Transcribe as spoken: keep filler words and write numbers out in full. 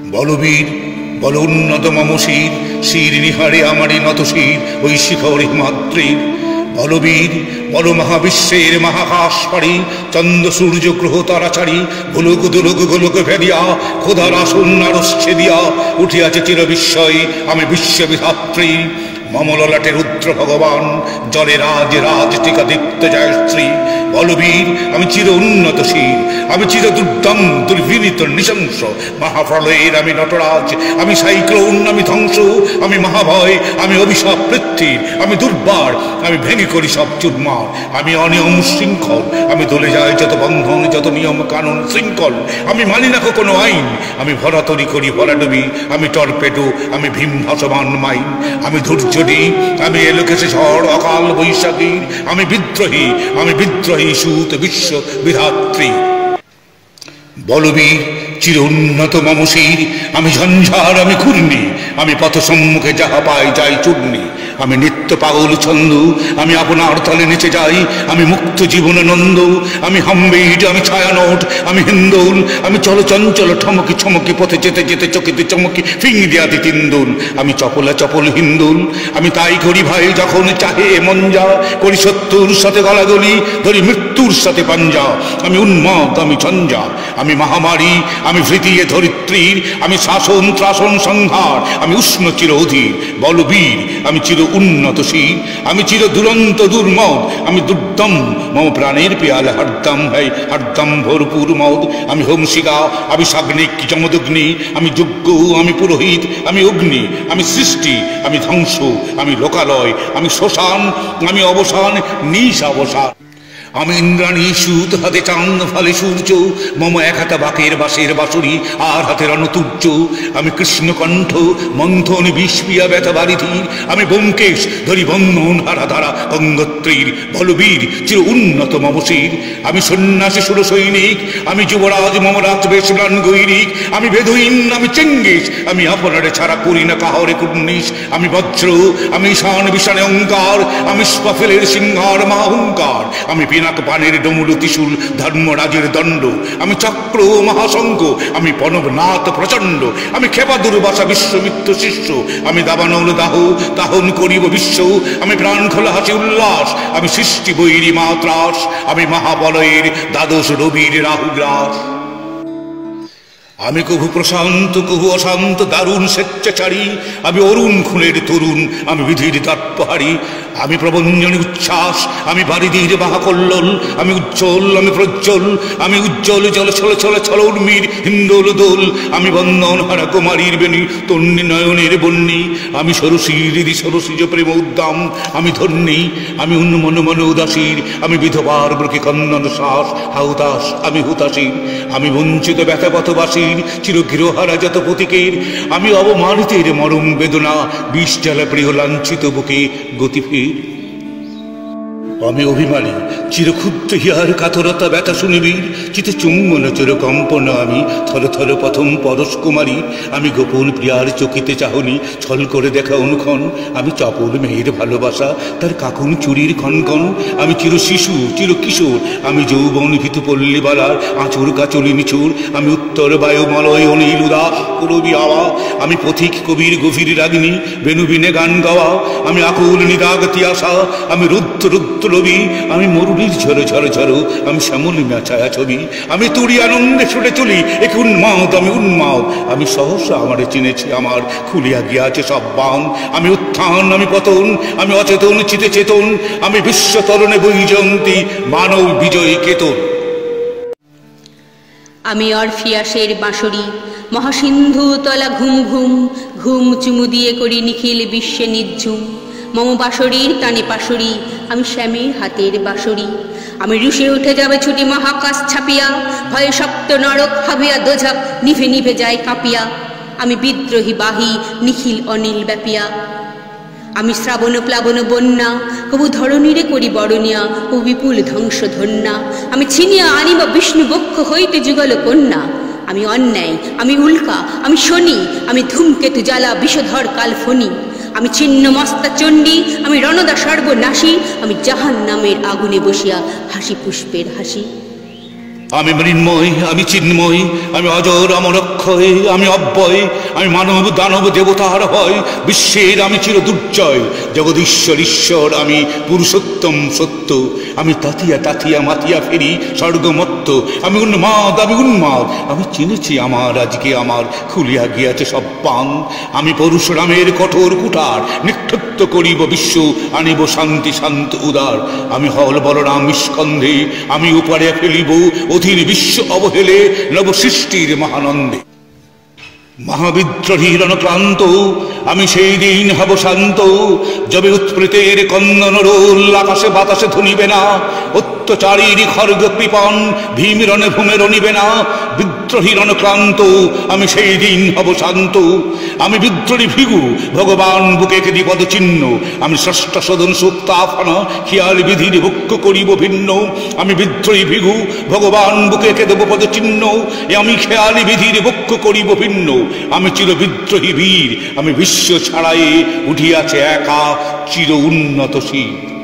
বলবীর বল উন্নত মম শির, শির নিহারে আমারই নত শির ওই শিখর হিমাদ্রির। বলবীর বল মহাবিশ্বের মহাকাশ পাড়ি, চন্দ্র সূর্য গ্রহ তারা ছাড়ি, গোলক দুলক গোলক ভেদিয়া খোদার আসন আরস ছেদিয়া উঠিয়াছে চির বিস্ময় আমি বিশ্ববিধাত্রী। মমললাটে রুদ্র ভগবান, জলে রাজ রাজ টিকা দীপ্ত জয়শ্রী। বলবীর আমি চির উন্নত শির, আমি চির দুর্দম দুর্বিনীত নৃশংস মহাপ্রলয়ের আমি নটরাজ, আমি সাইক্লোন আমি ধ্বংস, আমি মহাভয় আমি অভিশাপ পৃথ্বীর, আমি দুর্বার আমি ভেঙে করি সব চুরমার, আমি অনিয়ম শৃঙ্খল আমি দলে যাই যত বন্ধন যত নিয়ম কানুন শৃঙ্খল, আমি মানি না কোনো আইন, আমি ভরাতরি করি ভরাডুবি, আমি টর্পেডো আমি ভীম ভাসমান মাইন, আমি ধৈর্য আমি এলোকেশে ঝড় অকাল বৈশাখীর, আমি বিদ্রোহী আমি বিদ্রোহী সুত বিশ্ব বিধাত্রী। বলবীর চির উন্নত মম শির, আমি ঝঞ্ঝার আমি ঘূর্ণি, আমি পথ সম্মুখে যাহা পাই যাই চূর্ণি, আমি নিত্য পাগল ছন্দ আমি আপনার তলে নেচে যাই, আমি মুক্ত জীবনানন্দ আমি হামবেট আমি ছায়ানট আমি হিন্দোল, আমি চল চঞ্চল ঠমকি ছমকি পথে যেতে যেতে চকিতে চমকি ফিং দিয়াতে তিন্দুল, আমি চপলা চপল হিন্দুল, আমি তাই করি ভাই যখন চাহে মন যা, করি শত্রুর সাথে গলাগলি ধরি মৃত্যুর সাথে পাঞ্জা, আমি উন্মাদ আমি ঝঞ্ঝা আমি মহামারী আমি ভৃতিয়ে ধরিত্রীর, আমি শাসন ত্রাসন সংহার আমি উষ্ণ চির অধীর। বলবীর আমি চির উন্নত শির, আমি চির দুরন্ত দুর্মদ আমি দুর্দম মম প্রাণের পেয়ালে হরদম ভাই হরদম ভরপুর মদ, আমি হোমশিকা আমি সাগ্নিক যমদগ্নি, আমি যজ্ঞ আমি পুরোহিত আমি অগ্নি, আমি সৃষ্টি আমি ধ্বংস আমি লোকালয়, আমি শ্মশান আমি অবসান নিশ অবসান, আমি ইন্দ্রাণী সুত হাতে চাঁদ ফালে সূর্য, মম এক হাতে বাকের বাঁশের বাঁশুরি আর হাতে রণতুর্য, আমি কৃষ্ণকণ্ঠ মন্থন বিষপিয়া ব্যথা বারিধির, আমি ব্যোমকেশ ধরি বন্ধন হারা ধারা গঙ্গোত্রীর। বলবীর চির উন্নত মম শির, আমি সন্ন্যাসী সুর সৈনিক আমি যুবরাজ মম রাজ বেশ ম্লান গৈরিক, আমি বেদুইন আমি চেঙ্গিস আমি আপনারে ছাড়া করি না কাহরে কুর্নিশ, আমি বজ্র আমি ঈশান বিশানে অঙ্কার আমি স্পফেলের সিংহার মাহুঙ্কার, আমি পিনাক পানের ডমুল ত্রিশূল ধর্মরাজের দণ্ড, আমি চক্র মহাশঙ্খ আমি পনবনাথ প্রচণ্ড, আমি খেপা দুর্বাসা বিশ্বমিত্র শিষ্য, আমি দাবানল দাহ দাহন করিব বিশ্ব, আমি প্রাণ খোলা হাসি উল্লাস আমি সৃষ্টি বৈরী মাত্রাস, আমি মহাবলয়ের দ্বাদশ রবির রাহুগ্রাস, আমি কভু প্রশান্ত কভু অশান্ত দারুণ স্বেচ্ছাচারী, আমি অরুণ খুনের তরুণ আমি বিধির তাৎপহারী, আমি প্রবঞ্জনী উচ্ছ্বাস আমি বারিধির বাহাকল্লোল, আমি উজ্জ্বল আমি প্রজ্জ্বল আমি উজ্জ্বল জল ছল ছল ছল উর্মির হিন্দোল দোল, আমি বন্দন হারা কুমারীর বেণী তন্নি নয়নের বন্যী, আমি সরসীর হৃদি সরসীজ প্রেম উদ্দাম আমি ধন্যী, আমি উন্মন মন উদাসীর আমি বিধবার ব্রকে কন্দন শ্বাস হাউদাস আমি হুতাসীর, আমি বঞ্চিত ব্যথা পথবাসী চির গৃহহারা যত প্রতীকের, আমি অবমানিতের মরম বেদনা বিষ জ্বালা প্রিয় লাঞ্ছিত বুকে গতিফের, আমি অভিমানী চিরক্ষুদ্র হিয়ার কাতরতা ব্যথা শুনিবীর, চিতে চুম্বন চির কম্পনা আমি থর থর প্রথম পরশ কুমারী, আমি গোপন প্রিয়ার চকিতে চাহনি ছল করে দেখা অনুক্ষণ, আমি চপল মেয়ের ভালোবাসা তার কাকুন চুরির খনকন, আমি চির শিশু চির কিশোর আমি যৌবন ভীতু পল্লীবালার আঁচুর কাচলি নিচুর, আমি উত্তর বায়ু মলয় অনিল উদাস করবি আওয়া, আমি পথিক কবির গভীর রাগিনী বেনুবিনে গান গাওয়া, আমি আকুল নিদাগতি আশা আমি রুদ্র রুদ্র রবি, আমি মরুরির ঝরো ঝরো ঝরো আমি শ্যামলিমা ছায়া ছবি, আমি তুড়ি আনন্দে ছুটে চলি এক উন্মাদ আমি উন্মাদ, আমি সহসা আমারে চিনেছি আমার খুলিয়া গিয়াছে সব বান, আমি উত্থান আমি পতন আমি অচেতন চিতে চেতন, আমি বিশ্ব তরণে বৈজয়ন্তী মানব বিজয়ী কেতন, আমি অরফিয়াসের বাঁশরি মহাসিন্ধু তলা ঘুম ঘুম ঘুম চুমু দিয়ে করি নিখিল বিশ্বে নিঝুম, মম বাঁশরীর টানে পাশরি আমি শ্যামের হাতের বাঁশরি, আমি রুষে উঠে যাবে ছুটি মহাকাশ ছাপিয়া, ভয়ে সপ্ত নরক হাবিয়া দোঝাক নিভে নিভে যায় কাঁপিয়া, আমি বিদ্রোহী বাহী নিখিল অনিল ব্যাপিয়া, আমি শ্রাবণ প্লাবন বন্যা কবু ধরণীরে করি বরণিয়া কবু বিপুল ধ্বংস ধন্যা, আমি ছিনিয়া আনিব বিষ্ণু বক্ষ হইতে যুগল কন্যা, আমি অন্যায় আমি উল্কা আমি শনি আমি ধূমকেতু জ্বালা বিষধর কাল ফণি, আমি ছিন্ন মস্তা চণ্ডী আমি রণদা সর্বনাশী, আমি জাহান নামের আগুনে বসিয়া হাসি পুষ্পের হাসি। আমি মৃন্ময়, আমি চিন্ময়, আমি অজর, অমর অক্ষয়, আমি অব্যয়, আমি মানব দানব দেবতার হয়, বিশ্বের আমি চির দুর্জয়, জগদীশ্বর ঈশ্বর, আমি পুরুষোত্তম সত্য, আমি তাতিয়া তাতিয়া মাতিয়া ফেরি স্বর্গমত্ত, আমি উন্মাদ, আমি উন্মাদ, আমি চিনেছি আমার আজকে আমার খুলিয়া গিয়াছে সব পান, আমি পরশুরামের কঠোর কুঠার নিক্ষিপ্ত করিব বিশ্ব, আনিব শান্তি শান্ত উদার, আমি হল বলরাম স্কন্ধে, আমি উপরে ফেলিব অধীর বিশ্ব অবহেলে নব সৃষ্টির মহানন্দে। মহাবিদ্রোহীর অনুক্রান্ত আমি সেই দিন হব শান্ত, যবে উৎপ্রেতের কন্দন রোল আকাশে বাতাসে ধনিবে না, অত্যাচারীর খর্গ কৃপণ ভীম রণে ভূমে রণিবে না। বিদ্রোহীর অনুক্রান্ত আমি সেই দিন হব শান্ত, আমি বিদ্রোহী ভিগু ভগবান বুকে কেদি পদ চিহ্ন, আমি ষষ্ঠ সদন সুক্তাফানা খেয়াল বিধির বক্ষ করিব ভিন্ন, আমি বিদ্রোহী ভিগু ভগবান বুকে কে দেব পদ চিহ্ন, আমি খেয়ালি বিধির বক্ষ করিব ভিন্ন, আমি চির বিদ্রোহী বীর, আমি বিশ্ব ছাড়াই উঠিয়াছে একা চির উন্নত শির।